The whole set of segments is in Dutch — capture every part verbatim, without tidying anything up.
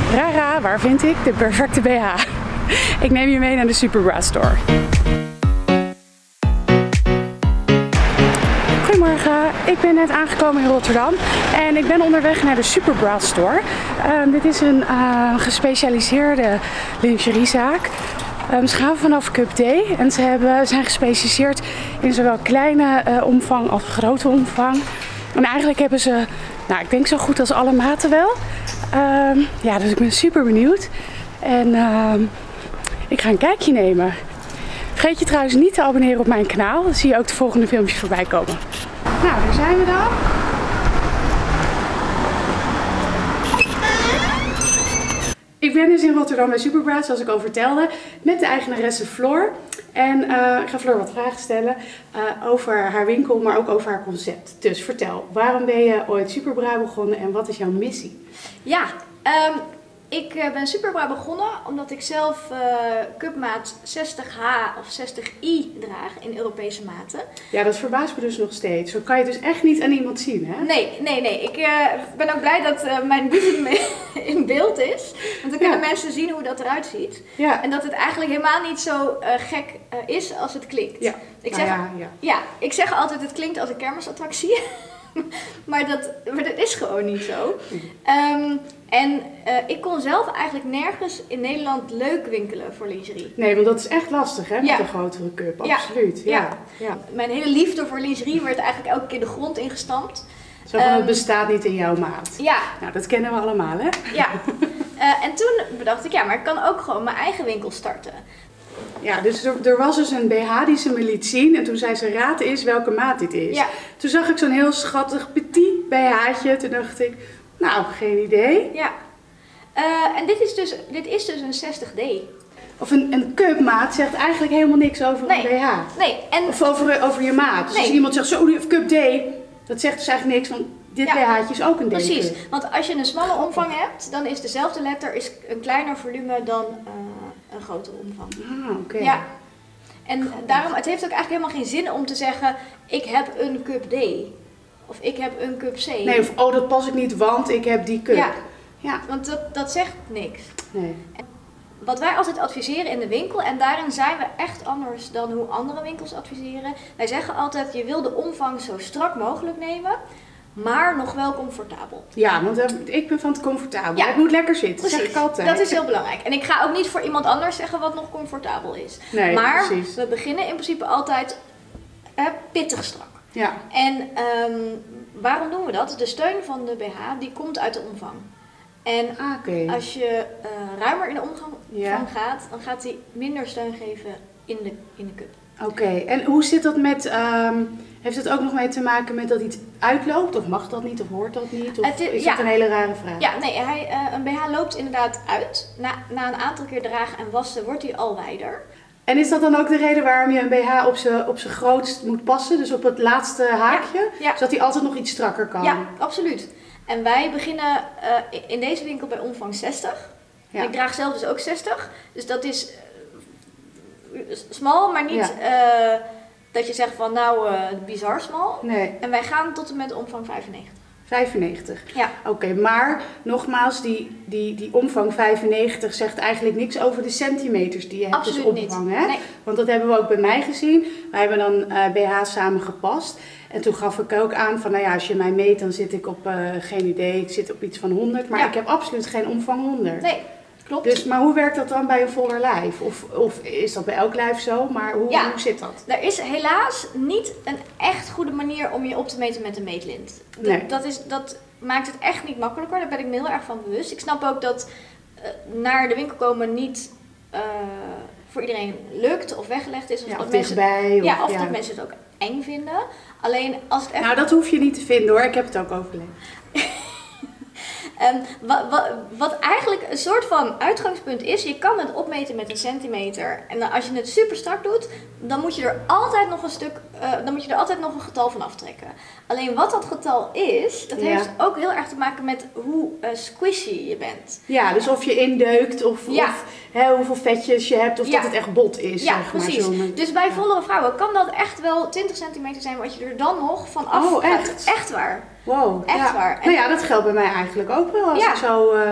Rara, waar vind ik de perfecte B H? Ik neem je mee naar de Superbra Store. Goedemorgen, ik ben net aangekomen in Rotterdam en ik ben onderweg naar de Superbra Store. Uh, dit is een uh, gespecialiseerde lingeriezaak. Um, ze gaan vanaf Cup D en ze hebben, zijn gespecialiseerd in zowel kleine uh, omvang als grote omvang. En eigenlijk hebben ze, nou, ik denk zo goed als alle maten wel. Um, ja, dus ik ben super benieuwd. En um, ik ga een kijkje nemen. Vergeet je trouwens niet te abonneren op mijn kanaal. Dan zie je ook de volgende filmpjes voorbij komen. Nou, daar zijn we dan. Ik ben dus in Rotterdam bij Superbra, zoals ik al vertelde, met de eigenaresse Floor. En uh, ik ga Floor wat vragen stellen uh, over haar winkel, maar ook over haar concept. Dus vertel, waarom ben je ooit Superbra begonnen en wat is jouw missie? Ja, um, ik uh, ben Superbra begonnen omdat ik zelf uh, cupmaat zestig H of zestig I draag in Europese maten. Ja, dat verbaast me dus nog steeds. Zo kan je dus echt niet aan iemand zien, hè? Nee, nee, nee. Ik uh, ben ook blij dat uh, mijn bied in beeld is. Want dan kunnen ja. mensen zien hoe dat eruit ziet. Ja. En dat het eigenlijk helemaal niet zo uh, gek uh, is als het klinkt. Ja. Ik nou zeg, ja, ja. ja, ik zeg altijd het klinkt als een kermisattractie. maar, dat, maar dat is gewoon niet zo. Um, en uh, ik kon zelf eigenlijk nergens in Nederland leuk winkelen voor lingerie. Nee, want dat is echt lastig, hè, met ja. een grotere cup. Absoluut. Ja. Ja. Ja. Ja. Mijn hele liefde voor lingerie werd eigenlijk elke keer de grond ingestampt. Zo van, um, het bestaat niet in jouw maat. Ja. Nou, dat kennen we allemaal, hè? Ja. Uh, en toen bedacht ik, ja, maar ik kan ook gewoon mijn eigen winkel starten. Ja, dus er, er was dus een B H die ze me liet zien en toen zei ze, raad eens welke maat dit is. Ja. Toen zag ik zo'n heel schattig petit B H'tje, toen dacht ik, nou, geen idee. Ja. Uh, en dit is, dus, dit is dus een zestig D. Of een, een cupmaat zegt eigenlijk helemaal niks over nee. een B H. Nee. En... Of over, over je maat. Dus nee. als iemand zegt, zo, die heeft cup D, dat zegt dus eigenlijk niks, want dit ja. B H'tje is ook een D. Precies, want als je een smalle omvang hebt, dan is dezelfde letter is een kleiner volume dan uh, een grotere omvang. Ah, oké. Okay. Ja. En Goed. daarom, het heeft ook eigenlijk helemaal geen zin om te zeggen, ik heb een cup D. Of ik heb een cup C. Nee, of oh, dat pas ik niet, want ik heb die cup. Ja, ja. want dat, dat zegt niks. Nee. En wat wij altijd adviseren in de winkel, en daarin zijn we echt anders dan hoe andere winkels adviseren. Wij zeggen altijd, je wil de omvang zo strak mogelijk nemen, maar nog wel comfortabel. Ja, want uh, ik ben van het comfortabel. Ja. Het moet lekker zitten, precies. zeg ik altijd. Dat is heel belangrijk. En ik ga ook niet voor iemand anders zeggen wat nog comfortabel is. Nee, maar precies. we beginnen in principe altijd uh, pittig strak. Ja. En um, waarom doen we dat? De steun van de B H die komt uit de omvang. En ah, okay. als je uh, ruimer in de omvang ja. gaat, dan gaat hij minder steun geven in de, in de cup. Oké, okay. En hoe zit dat met, um, heeft het ook nog mee te maken met dat iets uitloopt? Of mag dat niet, of hoort dat niet? Of het, is ja. dat een hele rare vraag? Ja, nee, hij, uh, een B H loopt inderdaad uit. Na, na een aantal keer dragen en wassen wordt hij al wijder. En is dat dan ook de reden waarom je een B H op zijn op zijn grootst moet passen? Dus op het laatste haakje? Ja. Ja. Zodat hij altijd nog iets strakker kan? Ja, absoluut. En wij beginnen uh, in deze winkel bij omvang zestig. Ja. Ik draag zelf dus ook zestig. Dus dat is uh, smal, maar niet ja. uh, dat je zegt van nou uh, bizar smal. Nee. En wij gaan tot en met omvang vijfennegentig. vijfennegentig? Ja. Oké, okay, maar nogmaals, die, die, die omvang vijfennegentig zegt eigenlijk niks over de centimeters die je hebt. Absoluut dus omvang, niet. Hè? Nee. Want dat hebben we ook bij mij gezien. Wij hebben dan uh, B H's samen gepast. En toen gaf ik ook aan van, nou ja, als je mij meet, dan zit ik op, uh, geen idee, ik zit op iets van honderd. Maar ja. ik heb absoluut geen omvang honderd. Nee, klopt. Dus, maar hoe werkt dat dan bij een voller lijf? Of, of is dat bij elk lijf zo? Maar hoe, ja. hoe zit dat? Er is helaas niet een echt goede manier om je op te meten met een meetlint. Dat, nee. dat, is, dat maakt het echt niet makkelijker, daar ben ik me heel erg van bewust. Ik snap ook dat uh, naar de winkel komen niet uh, voor iedereen lukt of weggelegd is. Of ja, dat of mensen, dichtbij. Of, ja, of ja. dat mensen het ook eng vinden. Alleen als het echt... Nou, dat hoef je niet te vinden hoor, ik heb het ook overleefd. Um, wat, wat, wat eigenlijk een soort van uitgangspunt is, je kan het opmeten met een centimeter. En dan, als je het super strak doet, dan moet je er altijd nog een stuk, uh, dan moet je er altijd nog een getal van aftrekken. Alleen wat dat getal is, dat ja. heeft ook heel erg te maken met hoe uh, squishy je bent. Ja, dus of je indeukt of, ja. of hè, hoeveel vetjes je hebt of ja. dat het echt bot is. Ja, zeg maar, precies. zo. Dus bij vollere vrouwen kan dat echt wel twintig centimeter zijn wat je er dan nog van af Oh, echt? Echt waar. Wow. Echt ja. waar. En nou ja, dat geldt bij mij eigenlijk ook wel. Als ja. ik zo uh,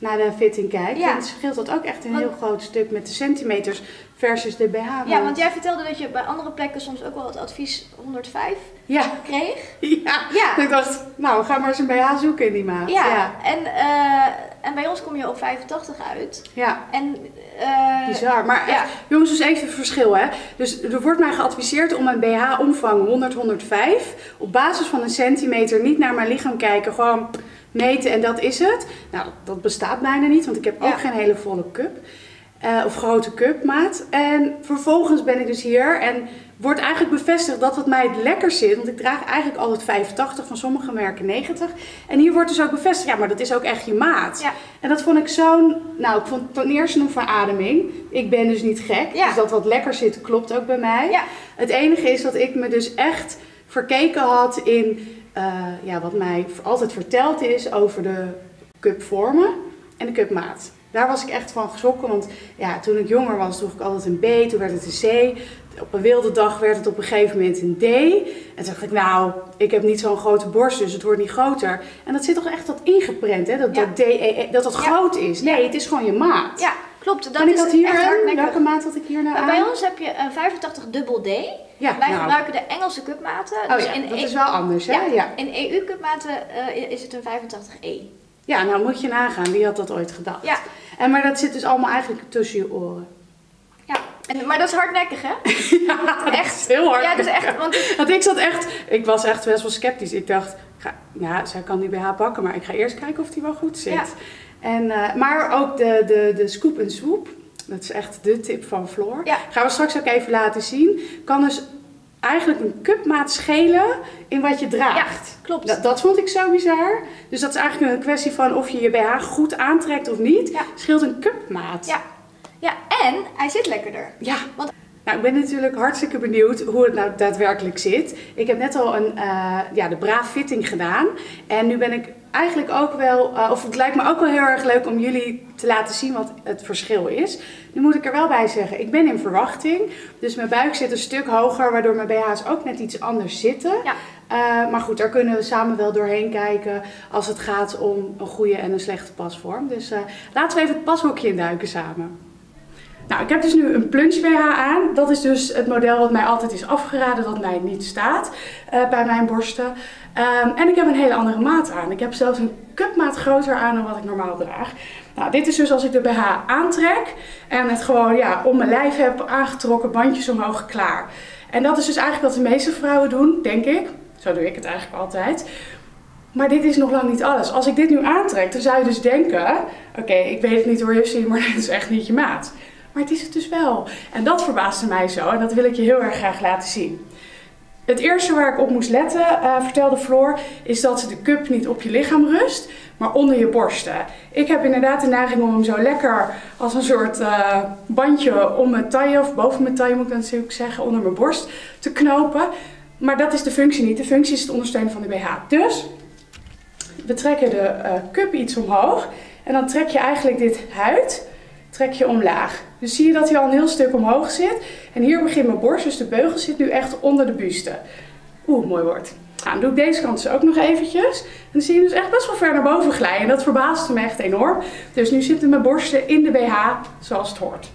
naar de fitting kijkt, Ja. dan scheelt dat ook echt een Want- heel groot stuk met de centimeters versus de B H-maat. Ja, want jij vertelde dat je bij andere plekken soms ook wel het advies honderdvijf Ja, kreeg. ja. Ja. Ik dacht, nou, ga maar eens een B H zoeken in die maat. Ja, Ja, En, eh, en bij ons kom je op vijfentachtig uit. ja. En, eh, Bizar. Maar ja. echt, jongens, dus even het verschil, hè. Dus er wordt mij geadviseerd om een B H-omvang honderd, honderdvijf op basis van een centimeter, niet naar mijn lichaam kijken, gewoon meten en dat is het. Nou, dat bestaat bijna niet, want ik heb ook Ja. geen hele volle cup. Uh, of grote cupmaat. En vervolgens ben ik dus hier en wordt eigenlijk bevestigd dat wat mij het lekker zit. Want ik draag eigenlijk altijd vijfentachtig, van sommige merken negentig. En hier wordt dus ook bevestigd, ja, maar dat is ook echt je maat. Ja. En dat vond ik zo'n, nou, ik vond ten eerste een verademing. Ik ben dus niet gek, Ja. dus dat wat lekker zit klopt ook bij mij. Ja. Het enige is dat ik me dus echt verkeken had in uh, ja, wat mij altijd verteld is over de cupvormen en de cupmaat. Daar was ik echt van geschrokken, want ja, toen ik jonger was droeg ik altijd een B, toen werd het een C. Op een wilde dag werd het op een gegeven moment een D. En toen dacht ik, nou, ik heb niet zo'n grote borst, dus het wordt niet groter. En dat zit toch echt dat ingeprent, hè? Dat Ja. dat, D E E, dat, dat Ja. groot is. Nee, het is gewoon je maat. Ja, klopt. Dat en ik is had hier echt een, hardnekkig. welke maat had ik hier nou Maar aan? bij ons heb je een vijfentachtig dubbel D. Ja, Wij nou. gebruiken de Engelse cupmaten. Oh Dus ja, in dat E- is wel anders, hè? Ja, Ja. in E U-cupmaten uh, is het een vijfentachtig E. Ja, nou moet je nagaan, wie had dat ooit gedacht? Ja. En maar dat zit dus allemaal eigenlijk tussen je oren. Ja, en, maar dat is hardnekkig, hè? Ja, Echt. heel hard. Ja, dus echt, want het- Want ik zat echt, ik was echt best wel sceptisch. Ik dacht, ik ga, ja, zij kan die B H pakken, maar ik ga eerst kijken of die wel goed zit. Ja. En, uh, maar ook de, de, de scoop en swoop, dat is echt de tip van Floor. Ja. Gaan we straks ook even laten zien. Kan dus eigenlijk een cupmaat schelen in wat je draagt. Ja, klopt. Dat, dat vond ik zo bizar. Dus dat is eigenlijk een kwestie van of je je B H goed aantrekt of niet. Ja. Scheelt een cupmaat. Ja. Ja, en hij zit lekkerder. Ja, Want- nou, ik ben natuurlijk hartstikke benieuwd hoe het nou daadwerkelijk zit. Ik heb net al een, uh, ja, de Braaf fitting gedaan. En nu ben ik eigenlijk ook wel, uh, of het lijkt me ook wel heel erg leuk om jullie te laten zien wat het verschil is. Nu moet ik er wel bij zeggen, ik ben in verwachting. Dus mijn buik zit een stuk hoger, waardoor mijn B H's ook net iets anders zitten. Ja. Uh, maar goed, daar kunnen we samen wel doorheen kijken als het gaat om een goede en een slechte pasvorm. Dus uh, laten we even het pashokje induiken samen. Nou, ik heb dus nu een plunge B H aan. Dat is dus het model wat mij altijd is afgeraden, dat mij niet staat uh, bij mijn borsten. Um, en ik heb een hele andere maat aan. Ik heb zelfs een cupmaat groter aan dan wat ik normaal draag. Nou, dit is dus als ik de B H aantrek en het gewoon ja, om mijn lijf heb aangetrokken, bandjes omhoog, klaar. En dat is dus eigenlijk wat de meeste vrouwen doen, denk ik. Zo doe ik het eigenlijk altijd. Maar dit is nog lang niet alles. Als ik dit nu aantrek, dan zou je dus denken, oké, okay, ik weet het niet hoor Jussie, maar dit is echt niet je maat. Maar het is het dus wel. En dat verbaasde mij zo en dat wil ik je heel erg graag laten zien. Het eerste waar ik op moest letten, uh, vertelde Floor, is dat de cup niet op je lichaam rust, maar onder je borsten. Ik heb inderdaad de neiging om hem zo lekker als een soort uh, bandje om mijn taille, of boven mijn taille moet ik dan natuurlijk zeggen, onder mijn borst te knopen. Maar dat is de functie niet. De functie is het ondersteunen van de B H. Dus we trekken de uh, cup iets omhoog en dan trek je eigenlijk dit huid trek je omlaag. Dus zie je dat hij al een heel stuk omhoog zit. En hier begint mijn borst, dus de beugel zit nu echt onder de buste. Oeh, mooi woord. Nou, dan doe ik deze kant dus ook nog eventjes. En dan zie je dus echt best wel ver naar boven glijden. En dat verbaasde me echt enorm. Dus nu zitten mijn borsten in de B H zoals het hoort.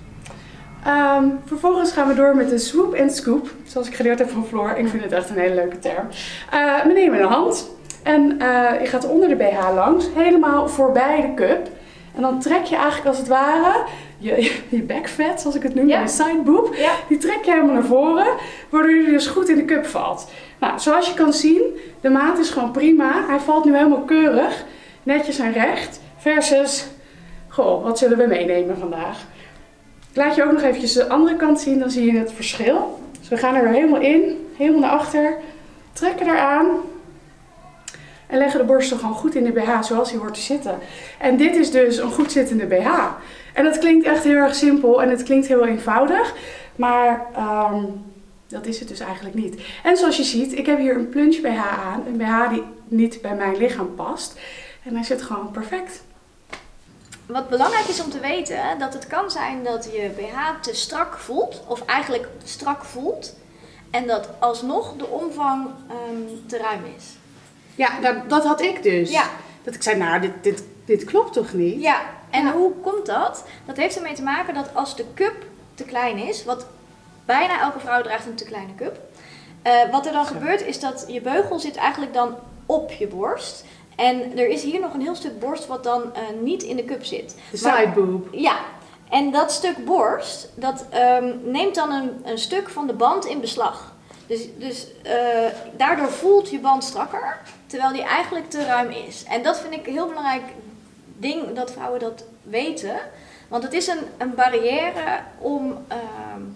Um, vervolgens gaan we door met de swoop en scoop. Zoals ik geleerd heb van Floor. Ik vind het echt een hele leuke term. Uh, we nemen een hand. En uh, je gaat onder de B H langs. Helemaal voorbij de cup. En dan trek je eigenlijk als het ware je, je backfat, zoals ik het noem, ja. je side boob, ja. die trek je helemaal naar voren, waardoor je dus goed in de cup valt. Nou, zoals je kan zien, de maat is gewoon prima. Hij valt nu helemaal keurig, netjes en recht, versus, goh, wat zullen we meenemen vandaag? Ik laat je ook nog eventjes de andere kant zien, dan zie je het verschil. Dus we gaan er weer helemaal in, helemaal naar achter, trekken eraan. En leggen de borsten gewoon goed in de B H zoals hij hoort te zitten. En dit is dus een goed zittende B H. En dat klinkt echt heel erg simpel en het klinkt heel eenvoudig. Maar um, dat is het dus eigenlijk niet. En zoals je ziet, ik heb hier een plunge B H aan. Een B H die niet bij mijn lichaam past. En hij zit gewoon perfect. Wat belangrijk is om te weten, dat het kan zijn dat je B H te strak voelt. Of eigenlijk strak voelt. En dat alsnog de omvang um, te ruim is. Ja, dat, dat had ik dus. Ja. Dat ik zei, nou, dit, dit, dit klopt toch niet? Ja, En Ja. hoe komt dat? Dat heeft ermee te maken dat als de cup te klein is, wat bijna elke vrouw draagt een te kleine cup. Uh, wat er dan Zo. gebeurt is dat je beugel zit eigenlijk dan op je borst. En er is hier nog een heel stuk borst wat dan uh, niet in de cup zit. De Maar- side boob. Ja, en dat stuk borst, dat um, neemt dan een, een stuk van de band in beslag. Dus, dus uh, daardoor voelt je band strakker, terwijl die eigenlijk te ruim is. En dat vind ik een heel belangrijk ding, dat vrouwen dat weten. Want het is een, een barrière om, um,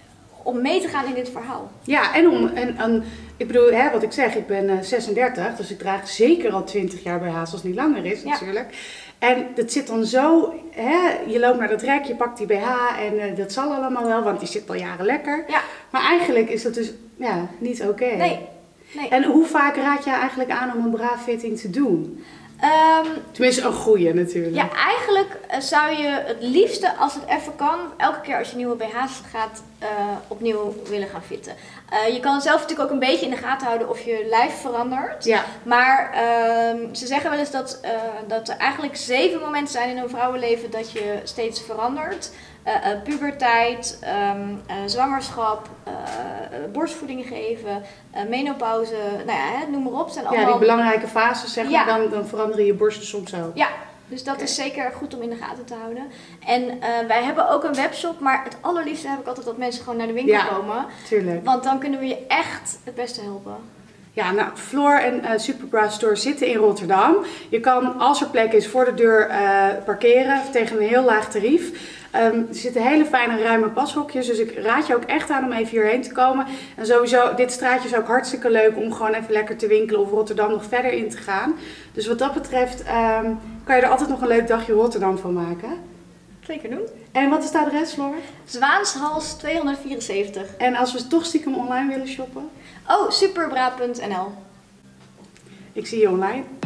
om mee te gaan in dit verhaal. Ja, en om, en, en ik bedoel, hè, wat ik zeg, ik ben uh, zesendertig, dus ik draag zeker al twintig jaar B H's als het niet langer is Ja. natuurlijk. En dat zit dan zo, hè, je loopt naar dat rek, je pakt die B H en uh, dat zal allemaal wel, want die zit al jaren lekker. Ja. Maar eigenlijk is dat dus ja, niet oké. Nee. nee. En hoe vaak raad je eigenlijk aan om een bra-fitting te doen? Um, Tenminste, een goede natuurlijk. Ja, eigenlijk uh, zou je het liefste, als het even kan, elke keer als je nieuwe B H's gaat, uh, opnieuw willen gaan fitten. Uh, je kan zelf natuurlijk ook een beetje in de gaten houden of je lijf verandert. Ja. Maar uh, ze zeggen wel eens dat, uh, dat er eigenlijk zeven momenten zijn in een vrouwenleven dat je steeds verandert. Uh, uh, puberteit, um, uh, zwangerschap, uh, uh, borstvoeding geven, uh, menopauze, nou ja, hè, noem maar op. Zijn Ja, allemaal... die belangrijke fases, zeg Ja. maar, dan, dan veranderen je borsten soms ook. Ja, dus dat Oké. is zeker goed om in de gaten te houden. En uh, wij hebben ook een webshop, maar het allerliefste heb ik altijd dat mensen gewoon naar de winkel Ja. komen. Tuurlijk. Want dan kunnen we je echt het beste helpen. Ja, nou, Floor en uh, Superbra Store zitten in Rotterdam. Je kan, als er plek is, voor de deur uh, parkeren tegen een heel laag tarief. Um, er zitten hele fijne ruime pashokjes, dus ik raad je ook echt aan om even hierheen te komen. En sowieso, dit straatje is ook hartstikke leuk om gewoon even lekker te winkelen of Rotterdam nog verder in te gaan. Dus wat dat betreft um, kan je er altijd nog een leuk dagje Rotterdam van maken. Zeker doen. En wat is het adres, Floor? Zwaanshals tweehonderdvierenzeventig. En als we toch stiekem online willen shoppen? Oh, superbra punt n l. Ik zie je online.